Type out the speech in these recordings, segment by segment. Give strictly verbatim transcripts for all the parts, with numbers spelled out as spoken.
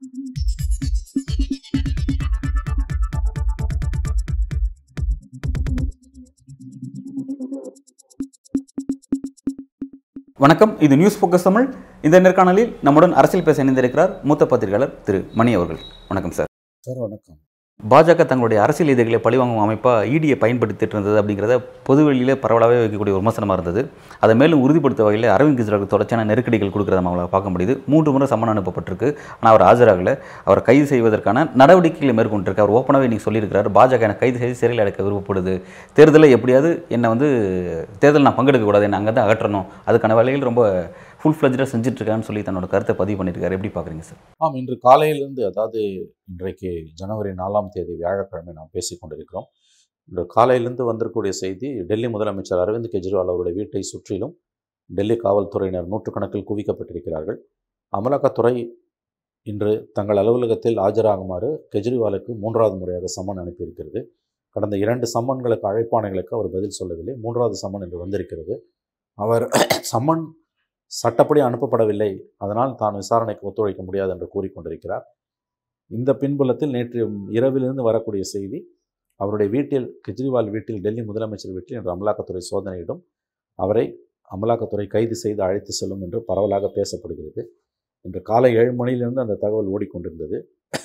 வணக்கம், இது news focus Tamil. இந்த நேர்காணலில் நம்முடன் அரசியல் பேச இணைந்திருக்கிறார் மூத்த பத்திரிகையாளர் திரு மணி அவர்கள். வணக்கம் சார். சார் வணக்கம். பாஜக தங்களுடைய அரசியல் எதிரிகளை பழிவாங்கும் அமைப்பாக இடியை பயன்படுத்திட்டு இருந்தது அப்படிங்கிறத பொதுவெளியில் பரவலாகவே வைக்கக்கூடிய விமர்சனமாக இருந்தது. அதை மேலும் உறுதிப்படுத்த வகையில் அரவிந்த் கெஜ்ரிவாலுக்கு தொடர்ச்சியான நெருக்கடிகள் கொடுக்குறத நம்மளால் பார்க்க முடியுது. மூன்று முறை சம்மன் அனுப்பப்பட்டிருக்கு. ஆனால் அவர் ஆஜராகலை. அவரை கைது செய்வதற்கான நடவடிக்கைகளை மேற்கொண்டிருக்கு. அவர் ஓப்பனாகவே இன்றைக்கி சொல்லியிருக்கிறார், பாஜக என்னை கைது செய்து சிறையில் அடைக்க விருப்பப்படுது, தேர்தலை எப்படியாவது என்னை வந்து தேர்தல் நான் பங்கெடுக்கக்கூடாது, என்னை அங்கே தான் அகற்றணும், அதுக்கான வேலைகள் ரொம்ப ஃபுல் ஃப்ளெஜ்டாக செஞ்சுட்ருக்கான்னு சொல்லி தன்னோட கருத்தை பதிவு பண்ணியிருக்காரு. எப்படி பார்க்குறீங்க சார்? ஆம், இன்று காலையிலிருந்து, அதாவது இன்றைக்கு ஜனவரி நாலாம் தேதி வியாழக்கிழமை நாம் பேசிக் கொண்டிருக்கிறோம். இன்று காலையிலிருந்து வந்திருக்கக்கூடிய செய்தி, டெல்லி முதலமைச்சர் அரவிந்த் கெஜ்ரிவால் அவருடைய வீட்டை சுற்றிலும் டெல்லி காவல்துறையினர் நூற்றுக்கணக்கில் குவிக்கப்பட்டிருக்கிறார்கள். அமலாக்கத்துறை இன்று தங்கள் அலுவலகத்தில் ஆஜராகுமாறு கெஜ்ரிவாலுக்கு மூன்றாவது முறையாக சம்மன் அனுப்பியிருக்கிறது. கடந்த இரண்டு சம்மன்களுக்கு, அழைப்பாணைகளுக்கு அவர் பதில் சொல்லவில்லை. மூன்றாவது சம்மன் இன்று வந்திருக்கிறது. அவர் சம்மன் சட்டப்படி அனுப்பப்படவில்லை, அதனால் தான் விசாரணைக்கு ஒத்துழைக்க முடியாது என்று கூறிக்கொண்டிருக்கிறார். இந்த பின்புலத்தில் நேற்று இரவிலிருந்து வரக்கூடிய செய்தி, அவருடைய வீட்டில், கெஜ்ரிவால் வீட்டில், டெல்லி முதலமைச்சர் வீட்டில் இன்று அமலாக்கத்துறை சோதனையிடும், அவரை அமலாக்கத்துறை கைது செய்து அழைத்து செல்லும் என்று பரவலாக பேசப்படுகிறது. இன்று காலை ஏழு மணியிலிருந்து அந்த தகவல் ஓடிக்கொண்டிருந்தது.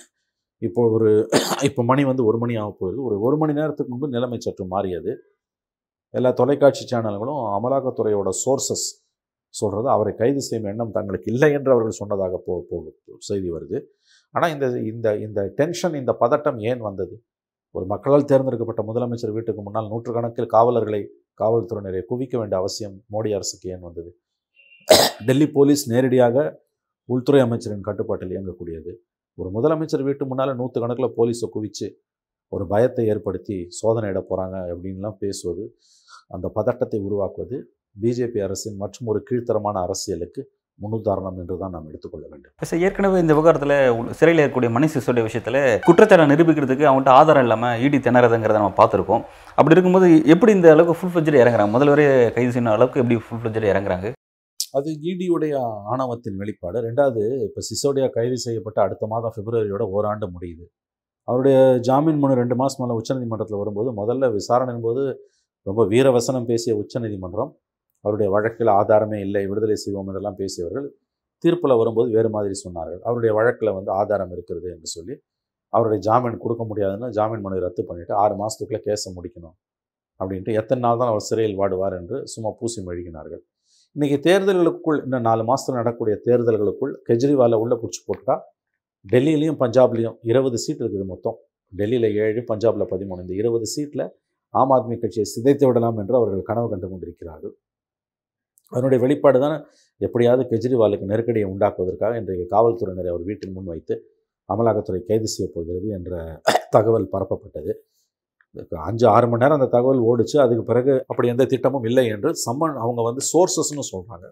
இப்போ ஒரு இப்போ மணி வந்து ஒரு மணி ஆக போகுது. ஒரு ஒரு மணி நேரத்துக்கு முன்பு நிலைமை சற்று மாறியது. எல்லா தொலைக்காட்சி சேனல்களும் அமலாக்கத்துறையோட சோர்சஸ் சொல்கிறது அவரை கைது செய்யும் எண்ணம் தங்களுக்கு இல்லை என்று அவர்கள் சொன்னதாக போ போக செய்தி வருது. ஆனால் இந்த இந்த இந்த டென்ஷன், இந்த பதட்டம் ஏன் வந்தது? ஒரு மக்களால் தேர்ந்தெடுக்கப்பட்ட முதலமைச்சர் வீட்டுக்கு முன்னால் நூற்றுக்கணக்கில் காவலர்களை, காவல்துறையினரை குவிக்க வேண்டிய அவசியம் மோடி அரசுக்கு ஏன் வந்தது? டெல்லி போலீஸ் நேரடியாக உள்துறை அமைச்சரின் கட்டுப்பாட்டில் இயங்கக்கூடியது. ஒரு முதலமைச்சர் வீட்டு முன்னால் நூற்றுக்கணக்கில் போலீஸை குவித்து ஒரு பயத்தை ஏற்படுத்தி சோதனையிட போகிறாங்க அப்படின்லாம் பேசுவது, அந்த பதட்டத்தை உருவாக்குவது பிஜேபி அரசின் மற்றும் ஒரு கீழ்த்தரமான அரசியலுக்கு முன்னுதாரணம் என்று தான் நாம் எடுத்துக்கொள்ள வேண்டும். சார், ஏற்கனவே இந்த விவகாரத்தில் சிறையில் இருக்கக்கூடிய மணி சிசோடைய விஷயத்தில் குற்றச்சாட்டை நிரூபிக்கிறதுக்கு அவங்கள்ட்ட ஆதாரம் இல்லாமல் ஈடி திணறதுங்கிறத நம்ம பார்த்துருக்கோம். அப்படி இருக்கும்போது எப்படி இந்த அளவுக்கு ஃபுல் ஃப்ளெஜ்டாக இறங்குறாங்க? முதல் வரை கைது செய்யணும் அளவுக்கு எப்படி ஃபுல் ஃப்ளெஜ்டாக இறங்குறாங்க? அது ஈடியுடைய ஆணவத்தின் வெளிப்பாடு. ரெண்டாவது, இப்போ சிசோடியா கைது செய்யப்பட்ட அடுத்த மாதம் பிப்ரவரியோட ஓராண்டு முடியுது. அவருடைய ஜாமீன் மனு ரெண்டு மாதம் மேலே உச்சநீதிமன்றத்தில் வரும்போது, முதல்ல விசாரணையின் போது ரொம்ப வீரவசனம் பேசிய உச்சநீதிமன்றம், அவருடைய வழக்கில் ஆதாரமே இல்லை, விடுதலை செய்வோம் என்றெல்லாம் பேசியவர்கள் தீர்ப்பில் வரும்போது வேறு மாதிரி சொன்னார்கள். அவருடைய வழக்கில் வந்து ஆதாரம் இருக்கிறது என்று சொல்லி அவருடைய ஜாமீன் கொடுக்க முடியாதுன்னு ஜாமீன் மனு ரத்து பண்ணிவிட்டு ஆறு மாதத்துக்குள்ளே கேஸை முடிக்கணும் அப்படின்ட்டு எத்தனை நாள் தான் அவர் சிறையில் வாடுவார் என்று சும்மா பூசி மெழுகினார்கள். இன்றைக்கி தேர்தல்களுக்குள், இன்னும் நாலு மாதத்தில் நடக்கக்கூடிய தேர்தல்களுக்குள் கெஜ்ரிவாலை உள்ளே பிடிச்சி போட்டால் டெல்லியிலையும் பஞ்சாப்லேயும் இருபது சீட் இருக்குது மொத்தம். டெல்லியில் ஏழு, பஞ்சாபில் பதிமூணு. இந்த இருபது சீட்டில் ஆம் ஆத்மி கட்சியை சிதைத்து விடலாம் என்று அவர்கள் கனவு கண்டு கொண்டிருக்கிறார்கள். அதனுடைய வெளிப்பாடு தான் எப்படியாவது கெஜ்ரிவாலுக்கு நெருக்கடியை உண்டாக்குவதற்காக இன்றைக்கு காவல்துறையினரை அவர் வீட்டில் முன் வைத்து அமலாக்கத்துறை கைது செய்ய போகிறது என்ற தகவல் பரப்பப்பட்டது. அஞ்சு ஆறு மணி நேரம் அந்த தகவல் ஓடிச்சு. அதுக்கு பிறகு அப்படி எந்த திட்டமும் இல்லை என்று சம்மன் அவங்க வந்து சோர்சஸ்ன்னு சொல்கிறாங்க.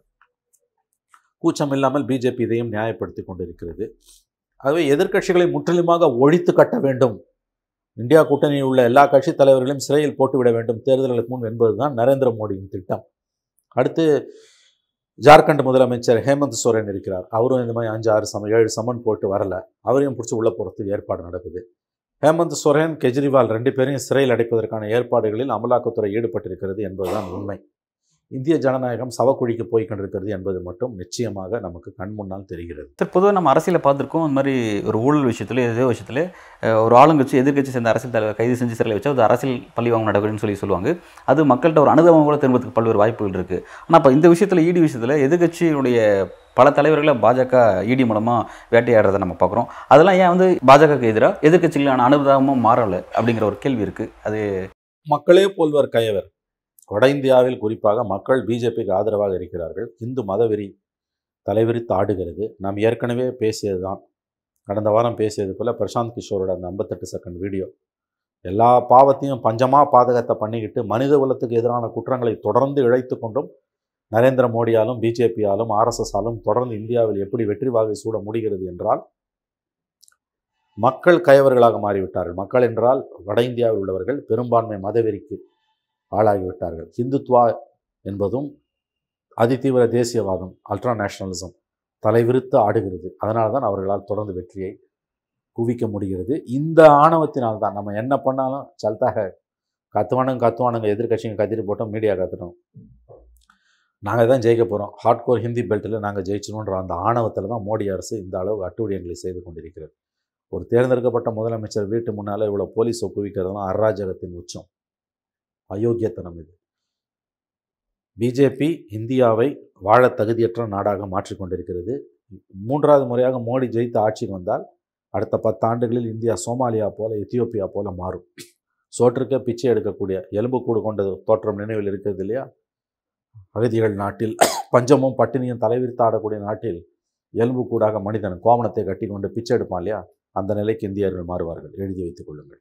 கூச்சம் இல்லாமல் பிஜேபி இதையும் நியாயப்படுத்தி கொண்டிருக்கிறது. ஆகவே எதிர்க்கட்சிகளை முற்றிலுமாக ஒழித்து கட்ட வேண்டும், இந்தியா கூட்டணியில் உள்ள எல்லா கட்சி தலைவர்களையும் சிறையில் போட்டுவிட வேண்டும் தேர்தல்களுக்கு முன் என்பதுதான் நரேந்திர மோடியின் திட்டம். அடுத்து ஜார்க்கண்ட் முதலமைச்சர் ஹேமந்த் சோரன் இருக்கிறார். அவரும் இந்த மாதிரி அஞ்சு ஆறு சம ஏழு சம்மன் போட்டு வரல, அவரையும் பிடிச்சி உள்ள போகிறதுக்கு ஏற்பாடு நடக்குது. ஹேமந்த் சோரன், கெஜ்ரிவால் ரெண்டு பேரையும் சிறையில் அடைப்பதற்கான ஏற்பாடுகளில் அமலாக்கத்துறை ஈடுபட்டிருக்கிறது என்பதுதான் உண்மை. இந்திய ஜனநாயகம் சவக்குழிக்கு போய் கொண்டிருக்கிறது என்பது மட்டும் நிச்சயமாக நமக்கு கண் முன்னால் தெரிகிறது. சார், பொதுவாக நம்ம அரசியலை பார்த்துருக்கோம். இந்த மாதிரி ஒரு ஊழல் விஷயத்துல, ஏதோ விஷயத்தில் ஒரு ஆளுங்கட்சி, எதிர்கட்சி சேர்ந்த அரசியல் தலைவர் கைது செஞ்சு சிறையில் வச்சா அது அரசியல் பழி வாங்க நடக்குதுன்னு சொல்லி சொல்லுவாங்க. அது மக்கள்கிட்ட ஒரு அனுபவம் கூட திரும்பத்துக்கு பல்வேறு வாய்ப்புகள் இருக்குது. ஆனால் இப்போ இந்த விஷயத்தில், ஈடி விஷயத்தில் எதிர்கட்சியுடைய பல தலைவர்களை பாஜக ஈடி மூலமாக வேட்டையாடுறதை நம்ம பார்க்குறோம். அதெல்லாம் ஏன் வந்து பாஜகவுக்கு எதிராக எதிர்கட்சிகளான அனுபவமும் மாறலை அப்படிங்கிற ஒரு கேள்வி இருக்குது. அது மக்களே போல்வர் கயவர். வட இந்தியாவில் குறிப்பாக மக்கள் பிஜேபிக்கு ஆதரவாக இருக்கிறார்கள். இந்து மதவெறி தலைவிரித்து ஆடுகிறது. நாம் ஏற்கனவே பேசியது தான், கடந்த வாரம் பேசியது போல் பிரசாந்த் கிஷோரோட அந்த ஐம்பத்தெட்டு செகண்ட் வீடியோ எல்லா பாவத்தையும் பஞ்சமாக பாதகத்தை பண்ணிக்கிட்டு மனித குலத்துக்கு எதிரான குற்றங்களை தொடர்ந்து இழைத்து கொண்டும் நரேந்திர மோடியாலும் பிஜேபியாலும் ஆர்எஸ்எஸ்ஸாலும் தொடர்ந்து இந்தியாவில் எப்படி வெற்றி வாகை சூட முடிகிறது என்றால் மக்கள் கயவர்களாக மாறிவிட்டார்கள். மக்கள் என்றால் வட இந்தியாவில் உள்ளவர்கள் பெரும்பான்மை மதவெறிக்கு ஆளாகிவிட்டார்கள். ஹிந்துத்வா என்பதும் அதிதீவிர தேசியவாதம், அல்ட்ரா நேஷனலிசம், தலைவிரித்து ஆடுகிறது. அதனால தான் அவர்களால் தொடர்ந்து வெற்றியை குவிக்க முடிகிறது. இந்த ஆணவத்தினால் தான் நம்ம என்ன பண்ணாலும் சல்தாக கத்துவானுங்க கத்துவானுங்க எதிர்கட்சிங்க கத்திட்டு போட்டோம், மீடியா கத்துட்டோம், நாங்கள் தான் ஜெயிக்க போகிறோம், ஹார்ட்கோர் ஹிந்தி பெல்ட்டில் நாங்கள் ஜெயிச்சணுன்ற அந்த ஆணவத்தில் தான் மோடி அரசு இந்த அளவு அட்டூழியங்களை செய்து கொண்டிருக்கிறது. ஒரு தேர்ந்தெடுக்கப்பட்ட முதலமைச்சர் வீட்டு முன்னால் இவ்வளோ போலீஸ் குவிக்கிறதுலாம் அராஜகத்தின் உச்சம், அயோக்கியத்தனம் இது. பிஜேபி இந்தியாவை வாழ தகுதியற்ற நாடாக மாற்றிக்கொண்டிருக்கிறது. மூன்றாவது முறையாக மோடி ஜெயித்து ஆட்சிக்கு வந்தால் அடுத்த பத்தாண்டுகளில் இந்தியா சோமாலியா போல எத்தியோப்பியா போல மாறும். சோற்றுக்க பிச்சை எடுக்கக்கூடிய எலும்புக்கூடு கொண்ட தோற்றம் நினைவில் இருக்கிறது இல்லையா? அகதிகள் நாட்டில், பஞ்சமும் பட்டினியும் தலைவிரித்து ஆடக்கூடிய நாட்டில் எலும்புக்கூடாக மனிதன் கோமணத்தை கட்டி கொண்டு பிச்சை எடுப்பான் இல்லையா? அந்த நிலைக்கு இந்தியர்கள் மாறுவார்கள், எழுதி வைத்துக் கொள்ளுங்கள்.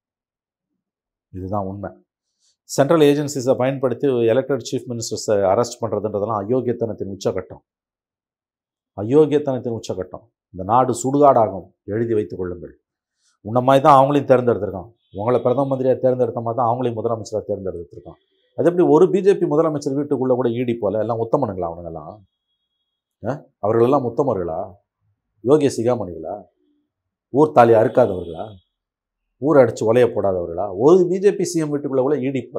இதுதான் உண்மை. சென்ட்ரல் ஏஜென்சிஸை பயன்படுத்தி எலெக்டட் சீஃப் மினிஸ்டர்ஸை அரெஸ்ட் பண்ணுறதுன்றதெல்லாம் அயோக்கியத்தனத்தின் உச்சகட்டம், அயோக்கியத்தனத்தின் உச்சகட்டம். இந்த நாடு சுடுகாடாகும், எழுதி வைத்துக் கொள்ளுங்கள். உன்ன மாதிரி தான் அவங்களையும் தேர்ந்தெடுத்திருக்கான். உங்களை பிரதம மந்திரியாக தேர்ந்தெடுத்த மாதிரி தான் அவங்களையும் முதலமைச்சராக தேர்ந்தெடுத்திருக்கான். அது எப்படி ஒரு பிஜேபி முதலமைச்சர் வீட்டுக்குள்ளே கூட ஈடி போல எல்லாம் உத்தமனுங்களா? அவனுங்கெல்லாம் அவர்களெல்லாம் உத்தமர்களா? யோகிய சிகாமணிகளா? ஊர் தாலி அறுக்காதவர்களா? ஊர் அடித்து ஒலைய போடாதவர்களா? ஒரு பிஜேபி சிஎம் வீட்டுக்குள்ளே கூட ஈடி போல,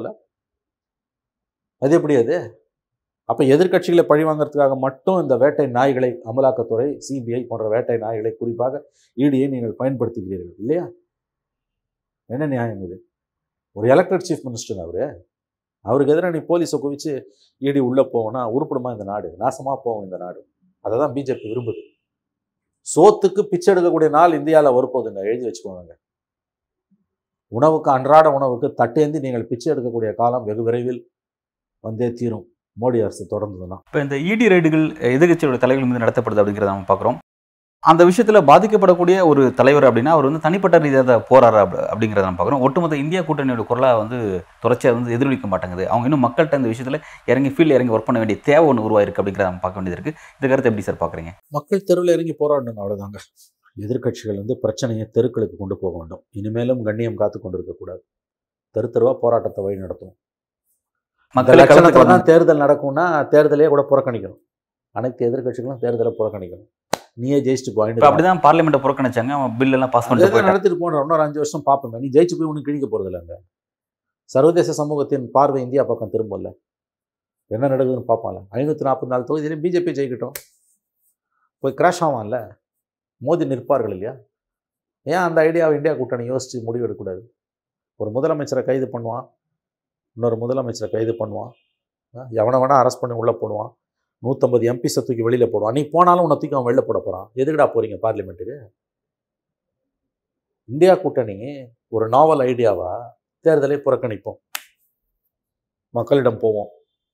அது எப்படி அது? அப்போ எதிர்கட்சிகளை பழிவாங்கிறதுக்காக மட்டும் இந்த வேட்டை நாய்களை, அமலாக்கத்துறை, சிபிஐ போன்ற வேட்டை நாய்களை, குறிப்பாக ஈடியை நீங்கள் பயன்படுத்துகிறீர்கள் இல்லையா? என்ன நியாயம் இது? ஒரு எலெக்டட் சீஃப் மினிஸ்டர் அவர், அவருக்கு எதிராக நீ போலீஸை குவிச்சு ஈடி உள்ளே போவோன்னா உருப்படுமா இந்த நாடு? நாசமாக போகும் இந்த நாடு. அதை தான் பிஜேபி விரும்புது. சோத்துக்கு பிச்சை எடுக்கக்கூடிய நாள் இந்தியாவில் வரப்போகுதுங்க, எழுதி வச்சுக்கோங்க. உணவுக்கு, அன்றாட உணவுக்கு தட்டேந்தி நீங்கள் பிச்சை எடுக்கக்கூடிய காலம் வெகு விரைவில் வந்தே தீரும், மோடி அரசு தொடர்ந்ததுன்னா. இப்போ இந்த இடி ரைடுகள் எதிர்கட்சியோட தலைவர்கள் மீது நடத்தப்படுது அப்படிங்கிறத நம்ம பார்க்குறோம். அந்த விஷயத்தில் பாதிக்கப்படக்கூடிய ஒரு தலைவர் அப்படின்னா அவர் வந்து தனிப்பட்ட ரீதியாக போராடுற அப்படிங்கிறத நம்ம பார்க்குறோம். ஒட்டுமொத்த இந்தியா கூட்டணியோட குரலாக வந்து தொடர்ச்சியாக வந்து எதிரொலிக்க மாட்டேங்குது. அவங்க இன்னும் மக்கள்கிட்ட இந்த விஷயத்தில் இறங்கி ஃபீல்டு இறங்கி ஒர்க் பண்ண வேண்டிய தேவை ஒன்று உருவாயிருக்கு அப்படிங்கிறத நம்ம பார்க்க வேண்டியது இருக்குது. இந்த கருத்தை எப்படி சார் பார்க்குறீங்க? மக்கள் தெருவில் இறங்கி போராடணும், அவ்வளோதாங்க. எதிர்கட்சிகள் வந்து பிரச்சனையை தெருக்களுக்கு கொண்டு போக வேண்டும். இனிமேலும் கண்ணியம் காத்து கொண்டு இருக்கக்கூடாது. தெரு தெருவாக போராட்டத்தை வழி நடத்தும். மக்களுக்கு தான் தேர்தல் நடக்கும்னா தேர்தலையே கூட புறக்கணிக்கணும். அனைத்து எதிர்கட்சிகளும் தேர்தலை புறக்கணிக்கணும். நீயே ஜெயிச்சுட்டு போயிட்டு அப்படிதான் பார்லிமெண்ட்டை புறக்கணிச்சாங்க. பில் எல்லாம் பாஸ் பண்ணிட்டு நடத்திட்டு போன இன்னொரு அஞ்சு வருஷம் பார்ப்போம். நீ ஜெயிச்சு போய் ஒன்றும் கிழிக்க போகிறது இல்லைங்க. சர்வதேச சமூகத்தின் பார்வை இந்தியா பக்கம் திரும்பல, என்ன நடக்குதுன்னு பார்ப்பான்ல. ஐநூற்றி நாற்பத்தி நாலு தொகுதியிலையும் பிஜேபி ஜெயிக்கட்டும், போய் கிராஷ் ஆவான்ல, மோதி நிற்பார்கள் இல்லையா? ஏன் அந்த ஐடியாவை இந்தியா கூட்டணி யோசித்து முடிவெடுக்கக்கூடாது? ஒரு முதலமைச்சரை கைது பண்ணுவான், இன்னொரு முதலமைச்சரை கைது பண்ணுவான், எவனை வேணால் அரெஸ்ட் பண்ணி உள்ளே போடுவான், நூற்றம்பது எம்பிஸை தூக்கி வெளியில் போடுவான். நீ போனாலும் உன்னை தூக்கி அவன் வெளில போட போகிறான். எதுக்குடா போகிறீங்க பார்லிமெண்ட்டுக்கு? இந்தியா கூட்டணி ஒரு நாவல் ஐடியாவா? தேர்தலை புறக்கணிப்போம், மக்களிடம் போவோம்,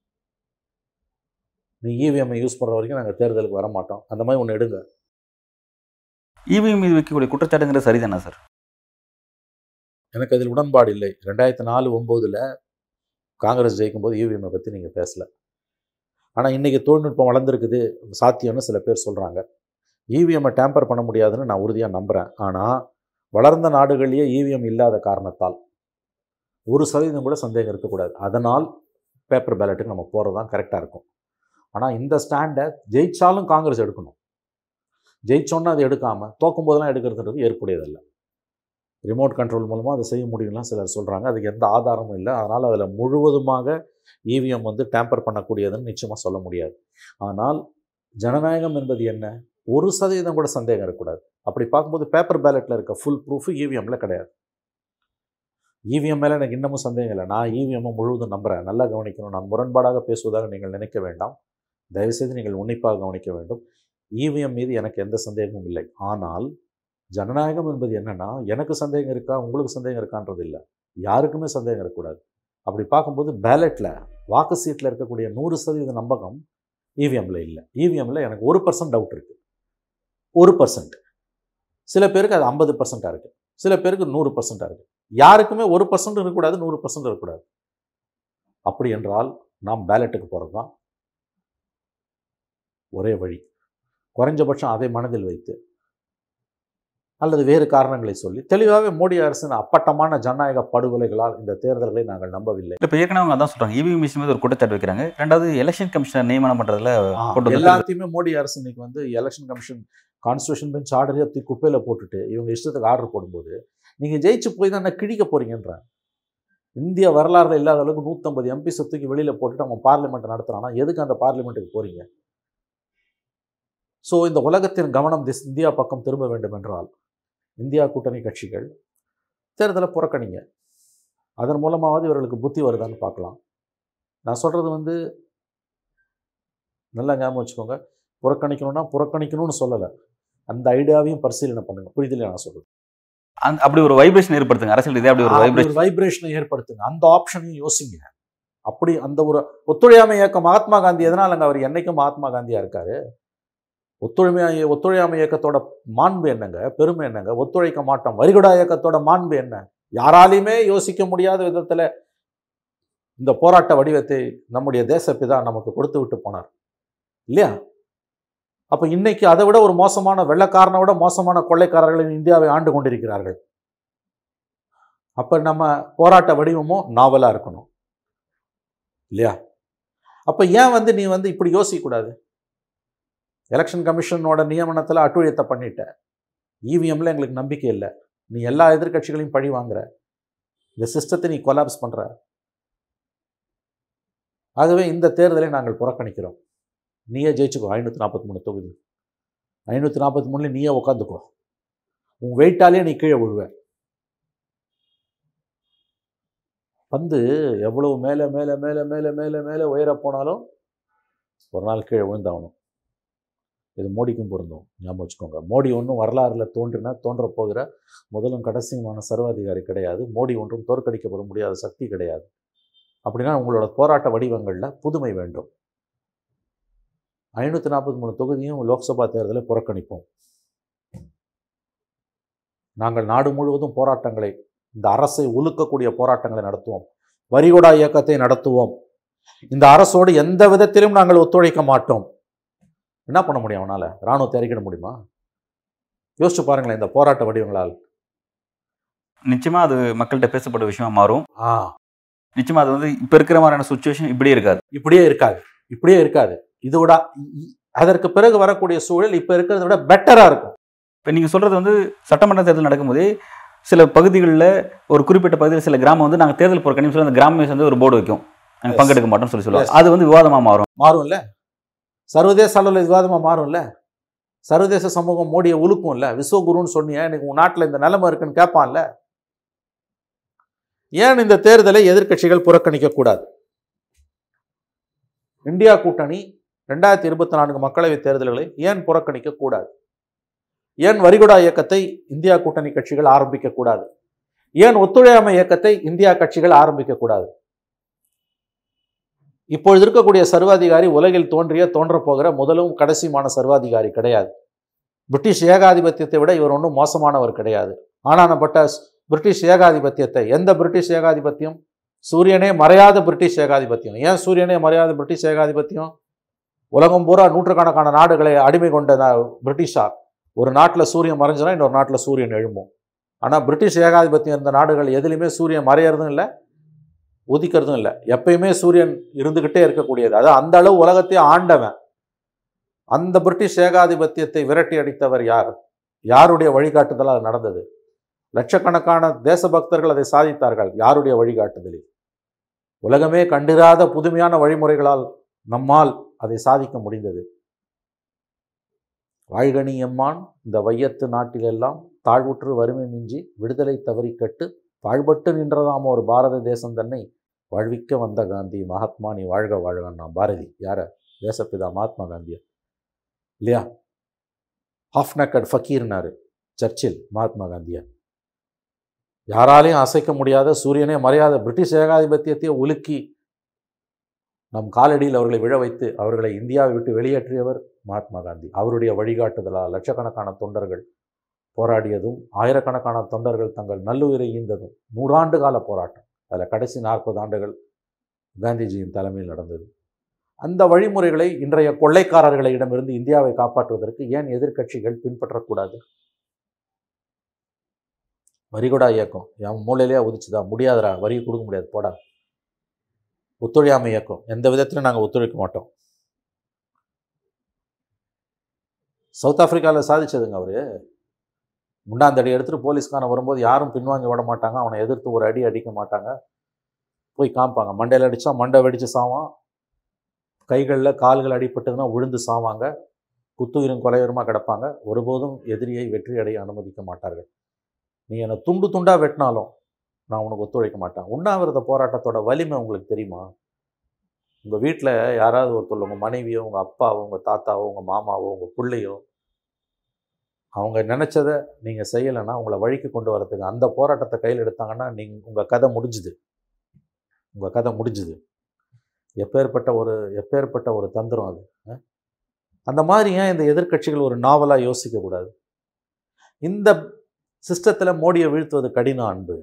நீ இவிஎம்ஐ யூஸ் பண்ணுற வரைக்கும் நாங்கள் தேர்தலுக்கு வர மாட்டோம், அந்த மாதிரி ஒன்று எடுங்க. இவிஎம் மீது வைக்கக்கூடிய குற்றச்சாட்டுங்கிறது சரிதானே சார்? எனக்கு அதில் உடன்பாடு இல்லை. ரெண்டாயிரத்தி நாலு ஒம்போதில் காங்கிரஸ் ஜெயிக்கும்போது இவிஎம்ஐ பற்றி நீங்கள் பேசலை. ஆனால் இன்றைக்கி தொழில்நுட்பம் வளர்ந்துருக்குது, சாத்தியம்னு சில பேர் சொல்கிறாங்க. இவிஎம்மை டேம்பர் பண்ண முடியாதுன்னு நான் உறுதியாக நம்புகிறேன். ஆனால் வளர்ந்த நாடுகளிலேயே இவிஎம் இல்லாத காரணத்தால் ஒரு சதவீதம் கூட சந்தேகம் இருக்கக்கூடாது. அதனால் பேப்பர் பேலட்டுக்கு நம்ம போகிறது தான் கரெக்டாக இருக்கும். ஆனால் இந்த ஸ்டாண்டை ஜெயித்தாலும் காங்கிரஸ் எடுக்கணும். ஜெயிச்சோன்னா அதை எடுக்காமல் தோக்கும் போதெல்லாம் எடுக்கிறதுன்றது ஏற்புடையதில்லை. ரிமோட் கண்ட்ரோல் மூலமாக அதை செய்ய முடியும்லாம் சிலர் சொல்கிறாங்க. அதுக்கு எந்த ஆதாரமும் இல்லை. அதனால் அதில் முழுவதுமாக இவிஎம் வந்து டேம்பர் பண்ணக்கூடியதுன்னு நிச்சயமாக சொல்ல முடியாது. ஆனால் ஜனநாயகம் என்பது என்ன? ஒரு சதவீதம் கூட சந்தேகம் இருக்கக்கூடாது. அப்படி பார்க்கும்போது பேப்பர் பேலட்டில் இருக்க ஃபுல் ப்ரூஃபு இவிஎம்மில் கிடையாது. இவிஎம் மேலே எனக்கு இன்னமும் சந்தேகம் இல்லை. நான் இவிஎம்மை முழுவதும் நம்புகிறேன். நல்லா கவனிக்கணும். நான் முரண்பாடாக பேசுவதாக நீங்கள் நினைக்க வேண்டாம். தயவுசெய்து நீங்கள் உன்னிப்பாக கவனிக்க வேண்டும். இவிஎம் மீது எனக்கு எந்த சந்தேகமும் இல்லை. ஆனால் ஜனநாயகம் என்பது என்னென்னா, எனக்கு சந்தேகம் இருக்கா, உங்களுக்கு சந்தேகம் இருக்கான்றது இல்லை, யாருக்குமே சந்தேகம் இருக்கக்கூடாது. அப்படி பார்க்கும்போது பேலட்டில், வாக்கு சீட்டில் இருக்கக்கூடிய நூறு சதவீத நம்பகம் இவிஎம்மில் இல்லை. இவிஎம்மில் எனக்கு ஒரு பர்சன்ட் டவுட் இருக்குது. ஒரு பர்சன்ட். சில பேருக்கு அது ஐம்பது பர்சன்ட்டாக இருக்குது, சில பேருக்கு நூறு பர்சன்ட்டாக இருக்குது. யாருக்குமே ஒரு பர்சன்ட் இருக்கக்கூடாது, நூறு பர்சன்ட் இருக்கக்கூடாது. அப்படி என்றால் நாம் பேலட்டுக்கு போகிறது தான் ஒரே வழி. குறைஞ்சபட்சம் அதை மனதில் வைத்து அல்லது வேறு காரணங்களை சொல்லி தெளிவாகவே மோடி அரசின் அப்பட்டமான ஜனநாயக படுகொலைகளால் இந்த தேர்தல்களை நாங்கள் நம்பவில்லை. இப்போ ஏற்கனவே அவங்க அதான் சொல்றாங்க, இவிஎம் மிஷின் மீது ஒரு குற்றச்சாட்டு வைக்கிறாங்க. ரெண்டாவது எலெக்ஷன் கமிஷனர் நியமனம் பண்றதுல எல்லாத்தையுமே மோடி அரசு இன்னைக்கு வந்து எலெக்ஷன் கமிஷன் கான்ஸ்டியூஷன் பெஞ்ச் ஆர்டரே தூக்கி குப்பையில போட்டுட்டு இவங்க இஷ்டத்துக்கு ஆர்டர் போடும்போது நீங்க ஜெயிச்சு போய் தான் கிழிக்க போறீங்கன்ற இந்திய வரலாறுல இல்லாத அளவுக்கு நூற்றம்பது எம்பி தூக்கி வெளியில போட்டுட்டு அவங்க பார்லிமெண்ட் நடத்துறாங்கன்னா எதுக்கு அந்த பார்லிமெண்ட்டுக்கு போறீங்க? ஸோ இந்த உலகத்தின் கவனம் திஸ் இந்தியா பக்கம் திரும்ப வேண்டும் என்றால் இந்தியா கூட்டணி கட்சிகள் தேர்தலை புறக்கணிங்க. அதன் மூலமாவது இவர்களுக்கு புத்தி வருதான்னு பார்க்கலாம். நான் சொல்கிறது வந்து நல்லா ஞாபகம் வச்சுக்கோங்க, புறக்கணிக்கணும்னா புறக்கணிக்கணும்னு சொல்லலை, அந்த ஐடியாவையும் பரிசீலனை பண்ணுங்க. புரியுதில்லையா நான் சொல்கிறது? அந்த அப்படி ஒரு வைப்ரேஷன் ஏற்படுத்துங்க, அரசியல் இதே அப்படி ஒரு வைப்ரேஷன் வைப்ரேஷனை ஏற்படுத்துங்க. அந்த ஆப்ஷனையும் யோசிங்க. அப்படி அந்த ஒரு ஒத்துழையாமை இயக்கம் மகாத்மா காந்தி எதனாலங்க அவர் என்னைக்கும் மகாத்மா காந்தியா இருக்காரு? ஒத்துழைமை ஒத்துழையாமை இயக்கத்தோட மாண்பு என்னங்க, பெருமை என்னங்க? ஒத்துழைக்க மாட்டோம் வரிகுடா இயக்கத்தோட மாண்பு என்ன? யாராலையுமே யோசிக்க முடியாத விதத்தில் இந்த போராட்ட வடிவத்தை நம்முடைய தேசப்பிதா நமக்கு கொடுத்து விட்டு போனார் இல்லையா? அப்போ இன்னைக்கு அதை விட ஒரு மோசமான வெள்ளக்காரனை விட மோசமான கொள்ளைக்காரர்கள் இந்தியாவை ஆண்டு கொண்டிருக்கிறார்கள். அப்போ நம்ம போராட்ட வடிவமும் நாவலாக இருக்கணும் இல்லையா? அப்போ ஏன் வந்து நீ வந்து இப்படி யோசிக்கக்கூடாது? எலெக்ஷன் கமிஷனோட நியமனத்தில் அட்டுழியத்தை பண்ணிட்ட, இவிஎம்ல எங்களுக்கு நம்பிக்கை இல்லை, நீ எல்லா எதிர்கட்சிகளையும் பழி வாங்குற, இந்த சிஸ்டத்தை நீ கொலாப்ஸ் பண்ற. ஆகவே இந்த தேர்தலை நாங்கள் புறக்கணிக்கிறோம். நீயே ஜெயிச்சுக்கோ. ஐநூற்றி நாற்பத்தி மூணு தொகுதி ஐநூற்றி நாற்பத்தி மூணுல நீயே உட்காந்துக்கோ. உன் வெயிட்டாலே நீ கீழே விழுவ. வந்து எவ்வளவு மேலே மேலே மேலே மேலே மேலே மேலே உயர போனாலும் ஒரு நாள் கீழே விழுந்தாகணும். இது மோடிக்கும் பொருந்தும், ஞாபகம் வச்சுக்கோங்க. மோடி ஒன்றும் வரலாறுல தோன்றினா தோன்ற போகிற முதலும் கடைசியுமான சர்வாதிகாரி கிடையாது. மோடி ஒன்றும் தோற்கடிக்கப்பட முடியாத சக்தி கிடையாது. அப்படின்னா உங்களோட போராட்ட வடிவங்களில் புதுமை வேண்டும். ஐநூற்றி நாற்பத்தி மூணு தொகுதியும் லோக்சபா தேர்தலை புறக்கணிப்போம். நாங்கள் நாடு முழுவதும் போராட்டங்களை, இந்த அரசை உலுக்கக்கூடிய போராட்டங்களை நடத்துவோம். வரிகுடா இயக்கத்தை நடத்துவோம். இந்த அரசோடு எந்த விதத்திலும் நாங்கள் ஒத்துழைக்க மாட்டோம். என்ன பண்ண முடியும் அவனால்? இராணுவத்தை அறிக்கிட முடியுமா? யோசிச்சு பாருங்களேன். இந்த போராட்ட வடிவங்களால் நிச்சயமா அது மக்கள்கிட்ட பேசப்பட்ட விஷயமா மாறும். ஆ நிச்சயமா அது வந்து இப்போ இருக்கிற மாதிரியான சுச்சுவேஷன் இப்படியே இருக்காது. இப்படியே இருக்காது இப்படியே இருக்காது இது விட அதற்கு பிறகு வரக்கூடிய சூழல் இப்போ இருக்கிறத விட பெட்டராக இருக்கும். இப்போ நீங்கள் சொல்கிறது வந்து சட்டமன்ற தேர்தல் நடக்கும்போதே சில பகுதிகளில், ஒரு குறிப்பிட்ட பகுதியில் சில கிராமம் வந்து நாங்கள் தேர்தல் புறக்கணிப்பு சொல்லி அந்த கிராமமே வந்து ஒரு போர்டு வைக்கும், நாங்கள் பங்கெடுக்க மாட்டோம்னு சொல்லி சொல்லுவாங்க. அது வந்து விவாதமாக மாறும் மாறும்ல சர்வதேச அளவில் விவாதமாக மாறும்ல. சர்வதேச சமூகம் மோடியை உழுக்கும்ல. விஸ்வகுருன்னு சொன்னியா, எனக்கு உன் நாட்டில் இந்த நிலைமை இருக்குன்னு கேட்பான்ல. ஏன் இந்த தேர்தலை எதிர்க்கட்சிகள் புறக்கணிக்க கூடாது? இந்தியா கூட்டணி ரெண்டாயிரத்தி இருபத்தி நான்கு மக்களவைத் தேர்தல்களை ஏன் புறக்கணிக்க கூடாது? ஏன் வரிகுடா இயக்கத்தை இந்தியா கூட்டணி கட்சிகள் ஆரம்பிக்க கூடாது? ஏன் ஒத்துழையாமை இயக்கத்தை இந்தியா கட்சிகள் ஆரம்பிக்க கூடாது? இப்பொழுது இருக்கக்கூடிய சர்வாதிகாரி உலகில் தோன்றிய தோன்றப்போகிற முதலும் கடைசியுமான சர்வாதிகாரி கிடையாது. பிரிட்டிஷ் ஏகாதிபத்தியத்தை விட இவர் ஒன்றும் மோசமானவர் கிடையாது. ஆனானப்பட்ட பிரிட்டிஷ் ஏகாதிபத்தியத்தை, எந்த பிரிட்டிஷ் ஏகாதிபத்தியம்? சூரியனே மறையாத பிரிட்டிஷ் ஏகாதிபத்தியம். ஏன் சூரியனே மறையாத பிரிட்டிஷ் ஏகாதிபத்தியம்? உலகம் பூரா நூற்றுக்கணக்கான நாடுகளை அடிமை கொண்ட பிரிட்டிஷார். ஒரு நாட்டில் சூரியன் மறைஞ்சுனா இன்னொரு நாட்டில் சூரியன் எழும்பும். ஆனால் பிரிட்டிஷ் ஏகாதிபத்தியம் இருந்த நாடுகள் எதுலையுமே சூரியன் மறையறதும் இல்லை, உதிக்கிறதும் இல்லை. எப்பயுமே சூரியன் இருந்துகிட்டே இருக்கக்கூடியது. அது அந்த அளவு உலகத்தையே ஆண்டவன். அந்த பிரிட்டிஷ் ஏகாதிபத்தியத்தை விரட்டி அடித்தவர் யார்? யாருடைய வழிகாட்டுதலால் அது நடந்தது? லட்சக்கணக்கான தேசபக்தர்கள் அதை சாதித்தார்கள். யாருடைய வழிகாட்டுதலில்? உலகமே கண்டிராத புதுமையான வழிமுறைகளால் நம்மால் அதை சாதிக்க முடிந்தது. வாழ்கனி எம்மான் இந்த வையத்து நாட்டிலெல்லாம் தாழ்வுற்று வறுமை மிஞ்சி விடுதலை தவறி கட்டு வாழ்பட்டு நின்றதாம ஒரு பாரத தேசம் தன்னை வாழ்விக்க வந்த காந்தி மகாத்மா நீ வாழ்க வாழ்கன்னா பாரதி. யார? தேசப்பிதா மகாத்மா காந்தியா இல்லையா? ஹாஃப் நக்கட் ஃபக்கீர்னாரு சர்ச்சில் மகாத்மா காந்தியா. யாராலையும் அசைக்க முடியாத, சூரியனே மறையாத பிரிட்டிஷ் ஏகாதிபத்தியத்தை உலுக்கி நம் காலடியில் அவர்களை விழ வைத்து அவர்களை இந்தியாவை விட்டு வெளியேற்றியவர் மகாத்மா காந்தி. அவருடைய வழிகாட்டுதலால் லட்சக்கணக்கான தொண்டர்கள் போராடியதும், ஆயிரக்கணக்கான தொண்டர்கள் தங்கள் நல்லுயிரை ஈந்ததும் நூறாண்டு கால போராட்டம். அதில் கடைசி நாற்பது ஆண்டுகள் காந்திஜியின் தலைமையில் நடந்தது. அந்த வழிமுறைகளை இன்றைய கொள்ளைக்காரர்களிடமிருந்து இந்தியாவை காப்பாற்றுவதற்கு ஏன் எதிர்க்கட்சிகள் பின்பற்றக்கூடாது? வரிகொடா இயக்கம் என் மூலையிலேயே உதிச்சுதா, முடியாதுடா, வரி கொடுக்க முடியாது போடா. ஒத்துழையாமை இயக்கம், எந்த விதத்திலும் நாங்கள் ஒத்துழைக்க மாட்டோம். சவுத் ஆப்பிரிக்காவில் சாதிச்சதுங்க அவரு. முண்டாந்தடி எடுத்துகிட்டு போலீஸ்காரன் வரும்போது யாரும் பின்வாங்கி விட மாட்டாங்க, அவனை எதிர்த்து ஒரு அடி அடிக்க மாட்டாங்க, போய் காமிப்பாங்க. மண்டையில் அடித்தா மண்டை வெடித்து சாவான், கைகளில் கால்கள் அடிப்பட்டதுன்னா விழுந்து சாவாங்க, குத்துயிரும் கொலையுரமாக கிடப்பாங்க. ஒருபோதும் எதிரியை வெற்றி அடைய அனுமதிக்க மாட்டார்கள். நீ என்னை துண்டு துண்டாக வெட்டினாலும் நான் உனக்கு ஒத்துழைக்க மாட்டேன். உண்ணாவிரத போராட்டத்தோட வலிமை உங்களுக்கு தெரியுமா? உங்கள் வீட்டில் யாராவது ஒருத்தர், உங்கள் மனைவியோ, உங்கள் அப்பாவோ, உங்கள் தாத்தாவோ, உங்கள் மாமாவோ, உங்கள் பிள்ளையோ, அவங்க நினச்சதை நீங்கள் செய்யலைன்னா உங்களை வழிக்கு கொண்டு வரதுக்கு அந்த போராட்டத்தை கையில் எடுத்தாங்கன்னா நீங்கள் உங்கள் கதை முடிஞ்சுது. உங்கள் கதை முடிஞ்சுது. எப்பேற்பட்ட ஒரு எப்பேற்பட்ட ஒரு தந்திரம் அது. அந்த மாதிரி ஏன் இந்த எதிர்க்கட்சிகள் ஒரு நாவலாக யோசிக்கக்கூடாது? இந்த சிஸ்டத்தில் மோடியை வீழ்த்துவது கடினம் அன்பு.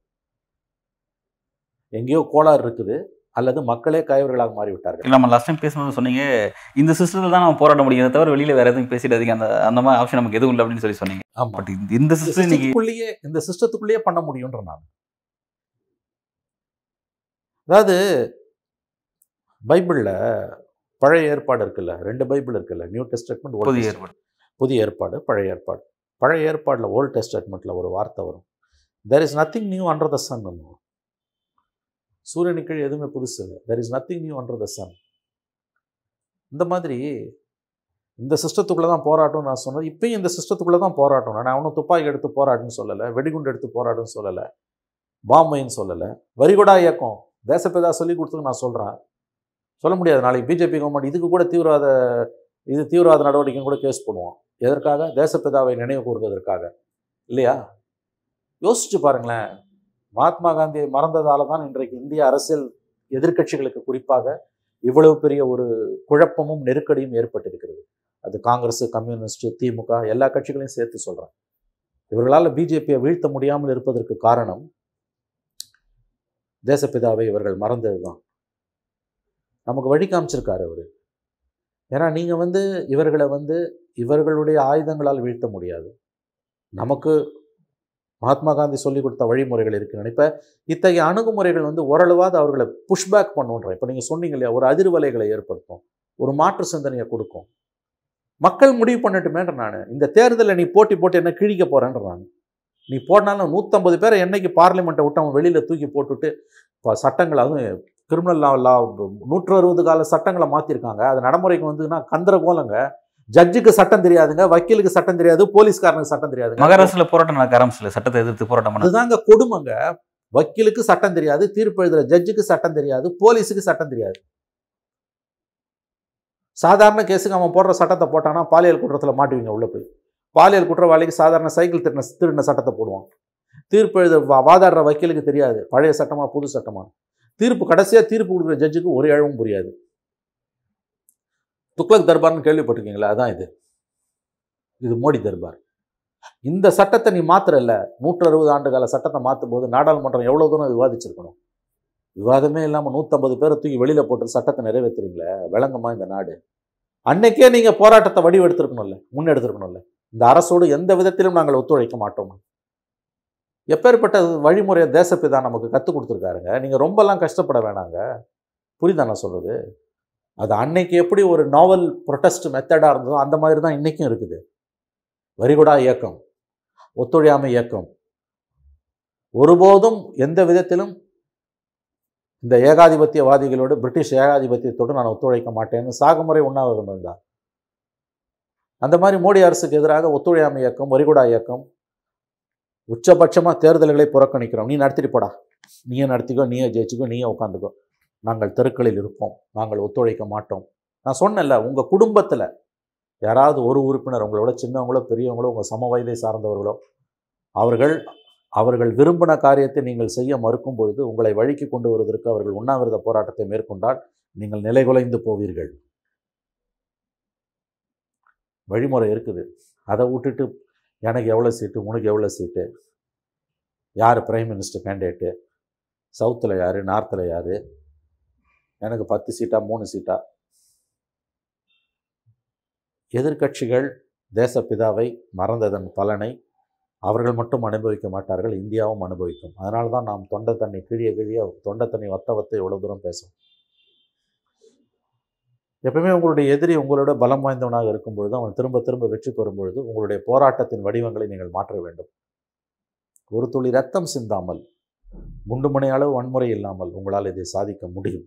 எங்கேயோ கோளாறு இருக்குது, அல்லது மக்களே கைவர்களாக மாறிவிட்டார்கள். நம்ம லாஸ்ட் டைம் பேசும்போது சொன்னீங்க, இந்த சிஸ்டத்தில் தான் நம்ம போராட முடியும், தவிர வெளியில் வேறு எதுவும் பேசிடாதீங்க, அந்த அந்த மாதிரி ஆப்ஷன் நமக்கு எதுவும் இல்லை அப்படின்னு சொல்லி சொன்னீங்க. ஆமாம், பட் இந்த சிஸ்டத்துக்குள்ளேயே இந்த சிஸ்டத்துக்குள்ளேயே பண்ண முடியுன்ற நான். அதாவது பைபிளில் பழைய ஏற்பாடு இருக்குல்ல, ரெண்டு பைபிள் இருக்குல்ல, நியூ டெஸ்டமெண்ட், புதிய ஏற்பாடு. புதிய ஏற்பாடு, பழைய ஏற்பாடு. பழைய ஏற்பாடில் ஓல்ட் டெஸ்டமெண்ட்டில் ஒரு வார்த்தை வரும், there is nothing new under the sun. சூரியனுக்கு எதுவுமே புதுசு இல்லை. there is nothing new under the sun. இந்த மாதிரி இந்த சிஸ்டத்துக்குள்ளே தான் போராட்டம்னு நான் சொன்னது. இப்பயும் இந்த சிஸ்டத்துக்குள்ளே தான் போராட்டம். நான் ஒன்றும் துப்பாக்கி எடுத்து போராட்டம்னு சொல்லலை, வெடிகுண்டு எடுத்து போராட்டம்னு சொல்லலை, பாம்பைன்னு சொல்லலை. வரிகொடா இயக்கம் தேசப்பிதா சொல்லி கொடுத்துன்னு நான் சொல்கிறேன். சொல்ல முடியாது நாளைக்கு பிஜேபி கவர்மெண்ட் இதுக்கு கூட தீவிரவாத இது தீவிரவாத நடவடிக்கைன்னு கூட கேஸ் போடுவோம். எதற்காக? தேசப்பிதாவை நினைவு கூறுவதற்காக இல்லையா? யோசிச்சு பாருங்களேன். மகாத்மா காந்தியை மறந்ததால தான் இன்றைக்கு இந்திய அரசியல் எதிர்க்கட்சிகளுக்கு குறிப்பாக இவ்வளவு பெரிய ஒரு குழப்பமும் நெருக்கடியும் ஏற்பட்டிருக்கிறது. அது காங்கிரஸ், கம்யூனிஸ்ட், திமுக எல்லா கட்சிகளையும் சேர்த்து சொல்கிறேன். இவர்களால் பிஜேபியை வீழ்த்த முடியாமல் இருப்பதற்கு காரணம் தேசப்பிதாவை இவர்கள் மறந்தது தான். நமக்கு வழி காமிச்சிருக்காரு அவர். ஏன்னா நீங்கள் வந்து இவர்களை வந்து இவர்களுடைய ஆயுதங்களால் வீழ்த்த முடியாது. நமக்கு மகாத்மா காந்தி சொல்லிக் கொடுத்த வழிமுறைகள் இருக்குன்னு. இப்போ இத்தகைய அணுகுமுறைகள் வந்து ஓரளவாவது அவர்களை புஷ்பேக் பண்ணுன்ற. இப்போ நீங்கள் சொன்னீங்க இல்லையா, ஒரு அதிர்வலைகளை ஏற்படுத்தும், ஒரு மாற்று சிந்தனையை கொடுக்கும். மக்கள் முடிவு பண்ணட்டுமேன்ற நான். இந்த தேர்தலில் நீ போட்டி போட்டு என்ன கிழிக்க போகிறேன்ற நான். நீ போனாலும் நூற்றம்பது பேரை என்னைக்கு பார்லிமெண்ட்டை விட்டு அவன் வெளியில் தூக்கி போட்டுட்டு இப்போ சட்டங்கள், அதுவும் கிரிமினல் லா லா நூற்று அறுபது கால சட்டங்களை மாற்றிருக்காங்க. அது நடைமுறைக்கு வந்துன்னா கந்தரகோலங்க. ஜட்ஜுக்கு சட்டம் தெரியாதுங்க, வக்கீலுக்கு சட்டம் தெரியாது, போலீஸ்காரனுக்கு சட்டம் தெரியாதுங்க. மகாராஷ்டிராவில் போராட்டம் நடக்க ஆரம்பிச்சல, சட்டத்தை எதிர்த்து போராட்டம் பண்ண. அதுதாங்க கொடுமைங்க. வக்கீலுக்கு சட்டம் தெரியாது, தீர்ப்பு எழுதுகிற ஜட்ஜுக்கு சட்டம் தெரியாது, போலீஸுக்கு சட்டம் தெரியாது. சாதாரண கேஸுக்கு அவன் போடுற சட்டத்தை போட்டானா பாலியல் குற்றத்தில் மாட்டுவீங்க உள்ள போய். பாலியல் குற்றவாளிக்கு சாதாரண சைக்கிள் திருடின திருடின சட்டத்தை போடுவான். தீர்ப்பு எழுத வாதாடுற வக்கீலுக்கு தெரியாது பழைய சட்டமா புது சட்டமா. தீர்ப்பு கடைசியாக தீர்ப்பு கொடுக்குற ஜட்ஜுக்கு ஒரு இழவும் புரியாது. துக்ளக் தர்பார்னு கேள்விப்பட்டிருக்கீங்களா? அதான் இது இது மோடி தர்பார். இந்த சட்டத்தை நீ மாத்திரல்ல, நூற்று அறுபது ஆண்டு கால சட்டத்தை மாற்றும் போது நாடாளுமன்றம் எவ்வளோ தூரம் விவாதிச்சிருக்கணும். விவாதமே இல்லாமல் நூற்றம்பது பேரை தூக்கி வெளியில் போட்டு சட்டத்தை நிறைவேற்றுறீங்களே, விளங்குமா இந்த நாடு? அன்னைக்கே நீங்கள் போராட்டத்தை வடிவெடுத்திருக்கணும்ல, முன்னெடுத்திருக்கணும்ல. இந்த அரசோடு எந்த விதத்திலும் நாங்கள் ஒத்துழைக்க மாட்டோம். எப்பேற்பட்ட வழிமுறையை தேசப்பிதா நமக்கு கற்றுக் கொடுத்துருக்காருங்க. நீங்கள் ரொம்பலாம் கஷ்டப்பட வேணாங்க. புரியுதா நான் சொல்கிறது? அது அன்னைக்கு எப்படி ஒரு நாவல் ப்ரொட்டஸ்ட் மெத்தடாக இருந்ததோ அந்த மாதிரி தான் இன்றைக்கும் இருக்குது. வரிகொடா இயக்கம், ஒத்துழையாமை இயக்கம் ஒருபோதும் எந்த விதத்திலும் இந்த ஏகாதிபத்தியவாதிகளோடு, பிரிட்டிஷ் ஏகாதிபத்தியத்தோடு நான் ஒத்துழைக்க மாட்டேன்னு சாகுமுறை உண்ணாவிரதம் இருந்தார். அந்த மாதிரி மோடி அரசுக்கு எதிராக ஒத்துழையாமை இயக்கம், வரிகொடா இயக்கம் உச்சபட்சமாக தேர்தல்களை புறக்கணிக்கிறோம். நீ நடத்திட்டு போடா, நீயே நடத்திக்கோ, நீயே ஜெயிச்சுக்கோ, நீயே உட்காந்துக்கோ, நாங்கள் தெருக்களில் இருப்போம், நாங்கள் ஒத்துழைக்க மாட்டோம். நான் சொன்னேன்ல, உங்கள் குடும்பத்தில் யாராவது ஒரு உறுப்பினர், உங்களோட சின்னவங்களோ பெரியவங்களோ, உங்கள் சம வயதை சார்ந்தவர்களோ, அவர்கள் அவர்கள் விரும்பின காரியத்தை நீங்கள் செய்ய மறுக்கும் பொழுது உங்களை வழிக்கு கொண்டு வருவதற்கு அவர்கள் உண்ணாவிரத போராட்டத்தை மேற்கொண்டால் நீங்கள் நிலைகுலைந்து போவீர்கள். வழிமுறை இருக்குது. அதை விட்டுட்டு எனக்கு எவ்வளோ சீட்டு, உனக்கு எவ்வளோ சீட்டு, யார் பிரைம் மினிஸ்டர் கேண்டிடேட்டு, சவுத்தில் யார், நார்த்தில் யார், எனக்கு பத்து சீட்டா மூணு சீட்டா. எதிர்க்கட்சிகள் தேசப்பிதாவை மறந்ததன் பலனை அவர்கள் மட்டும் அனுபவிக்க மாட்டார்கள், இந்தியாவும் அனுபவிக்கும். அதனால தான் நாம் தொண்டை தண்ணி கிழிய கிழிய தொண்டை தண்ணி வத்த வத்த எவ்வளோ தூரம் பேசும். எப்பவுமே உங்களுடைய எதிரி உங்களோட பலம் வாய்ந்தவனாக இருக்கும் பொழுது, அவன் திரும்ப திரும்ப வெற்றி பெறும் பொழுது உங்களுடைய போராட்டத்தின் வடிவங்களை நீங்கள் மாற்ற வேண்டும். ஒரு துளி ரத்தம் சிந்தாமல், குண்டுமணி அளவு வன்முறை இல்லாமல் உங்களால் இதை சாதிக்க முடியும்.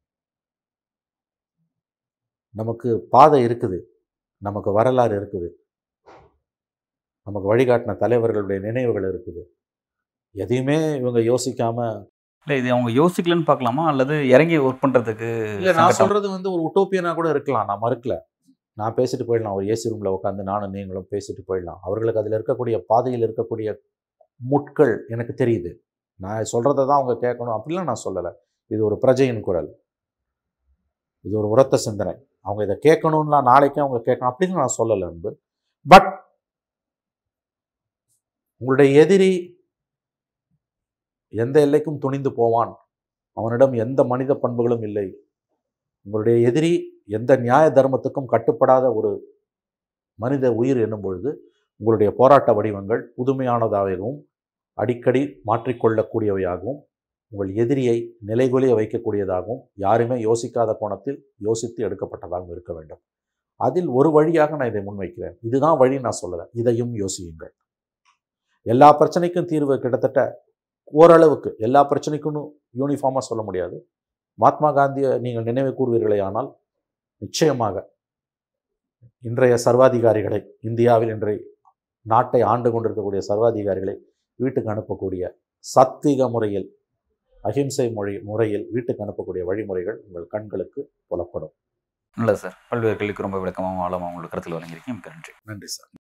நமக்கு பாதை இருக்குது, நமக்கு வரலாறு இருக்குது, நமக்கு வழிகாட்டின தலைவர்களுடைய நினைவுகள் இருக்குது. எதையுமே இவங்க யோசிக்காம, இல்லை இது அவங்க யோசிக்கலன்னு பார்க்கலாமா, அல்லது இறங்கி ஒர்க் பண்ணுறதுக்கு? இல்லை, நான் சொல்றது வந்து ஒரு உட்டோப்பியனா கூட இருக்கலாம், நான் மறுக்கல. நான் பேசிட்டு போயிடலாம், ஒரு ஏசி ரூமில் உட்காந்து நானும் நீங்களும் பேசிட்டு போயிடலாம். அவர்களுக்கு அதில் இருக்கக்கூடிய பாதையில் இருக்கக்கூடிய முட்கள் எனக்கு தெரியுது. நான் சொல்கிறத தான் அவங்க கேட்கணும் அப்படிலாம் நான் சொல்லலை. இது ஒரு பிரஜையின் குரல், இது ஒரு உரத்த சிந்தனை. அவங்க இதை கேட்கணும்னா நாளைக்கே அவங்க கேட்கணும் அப்படின்னு நான் சொல்லலை அன்பு. பட் உங்களுடைய எதிரி எந்த எல்லைக்கும் துணிந்து போவான், அவனிடம் எந்த மனித பண்புகளும் இல்லை. உங்களுடைய எதிரி எந்த நியாய தர்மத்துக்கும் கட்டுப்படாத ஒரு மனித உயிர் என்னும் பொழுது உங்களுடைய போராட்ட வடிவங்கள் புதுமையானதாகவும் அடிக்கடி மாற்றிக்கொள்ளக்கூடியவையாகவும் உங்கள் எதிரியை நிலைகுலைய வைக்கக்கூடியதாகவும் யாருமே யோசிக்காத கோணத்தில் யோசித்து எடுக்கப்பட்டதாகவும் இருக்க வேண்டும். அதில் ஒரு வழியாக நான் இதை முன்வைக்கிறேன். இதுதான் வழி நான் சொல்லலை, இதையும் யோசியுங்கள். எல்லா பிரச்சனைக்கும் தீர்வு கிட்டத்தட்ட ஓரளவுக்கு, எல்லா பிரச்சனைக்கும் யூனிஃபார்மாக சொல்ல முடியாது. மகாத்மா காந்தியை நீங்கள் நினைவு கூறுவீர்களே ஆனால் நிச்சயமாக இன்றைய சர்வாதிகாரிகளை, இந்தியாவில் இன்றைய நாட்டை ஆண்டு கொண்டிருக்கக்கூடிய சர்வாதிகாரிகளை வீட்டுக்கு அனுப்பக்கூடிய சத்திக முறையில், அஹிம்சை மொழி முறையில் வீட்டுக்கு அனுப்பக்கூடிய வழிமுறைகள் உங்கள் கண்களுக்கு புலப்படும். நல்லது சார். பல்வேறு கேள்விக்கு ரொம்ப விளக்கமாகவும் ஆழமாக உங்களுக்கு கருத்தில் வழங்கியிருக்கீங்க. மிக்க நன்றி. நன்றி சார்.